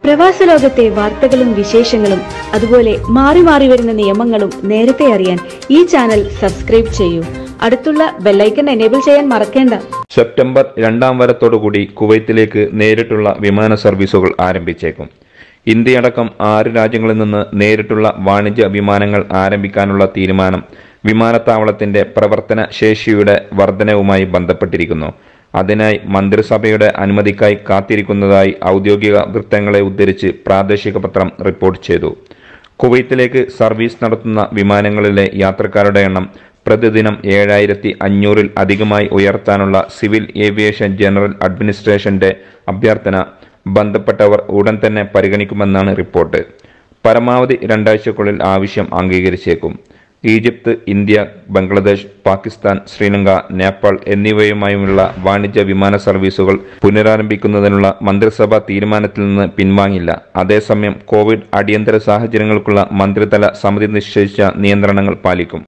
പ്രവാസ ലോകത്തെ വാർത്തകളും വിശേഷങ്ങളും അതുപോലെ മാറി മാറി വരുന്ന നിയമങ്ങളും നേരത്തെ അറിയാൻ ഈ ചാനൽ സബ്സ്ക്രൈബ് ചെയ്യൂ. അടുത്തുള്ള ബെല്ലൈക്കൺ എനേബിൾ ചെയ്യാൻ മറക്കേണ്ട. സെപ്റ്റംബർ 2 വാരത്തോടുകൂടി കുവൈത്തിലേക്ക് നേരിട്ടുള്ള വിമാന സർവീസുകൾ ആരംഭിച്ചേക്കും. ഇന്ത്യയടക്കം 6 രാജ്യങ്ങളിൽ നിന്ന് നേരിട്ടുള്ള വാണിജ്യ വിമാനങ്ങൾ ആരംഭിക്കാനുള്ള തീരുമാനം വിമാനത്താവളത്തിന്റെ പ്രവർത്തന ശേഷിയുടെ വർധനവുമായി ബന്ധപ്പെട്ടിരിക്കുന്നു. അതിനായി മന്ത്രിസഭയുടെ അനുമതിക്കായി കാത്തിരിക്കുന്നതായി ഔദ്യോഗിക വൃത്തങ്ങളെ ഉദ്ധരിച്ച് പ്രാദേശിക പത്രം റിപ്പോർട്ട് ചെയ്തു. കുവൈത്തിലേക്ക് സർവീസ് നടത്തുന്ന വിമാനങ്ങളിലെ യാത്രക്കാരുടെ എണ്ണം പ്രതിദിനം 7500-ൽ അധികമായി ഉയർത്താനുള്ള സിവിൽ ഏവിയേഷൻ ജനറൽ അഡ്മിനിസ്ട്രേഷന്റെ അഭ്യർത്ഥന ബന്ധപ്പെട്ടവർ ഉടൻ തന്നെ പരിഗണിക്കുമെന്നാണ് റിപ്പോർട്ട്. പരമാവധി 2 ആഴ്ചക്കുള്ളിൽ ആവശ്യം അംഗീകരിച്ചേക്കും. ഈജിപ്ത്, ഇന്ത്യ, ബംഗ്ലാദേശ്, പാകിസ്ഥാൻ, ശ്രീലങ്ക, നേപ്പാൾ എന്നിവയുമായുള്ള വാണിജ്യ വിമാന സർവീസുകൾ പുനരാരംഭിക്കുന്നതിനുള്ള മന്ത്രിസഭാ തീരുമാനത്തിൽ നിന്ന് പിൻവാങ്ങില്ല. അതേസമയം കോവിഡ് അടിയന്തര സാഹചര്യങ്ങൾക്കുള്ള മന്ത്രിതല സമിതി നിശ്ചയിച്ച നിയന്ത്രണങ്ങൾ പാലിക്കും.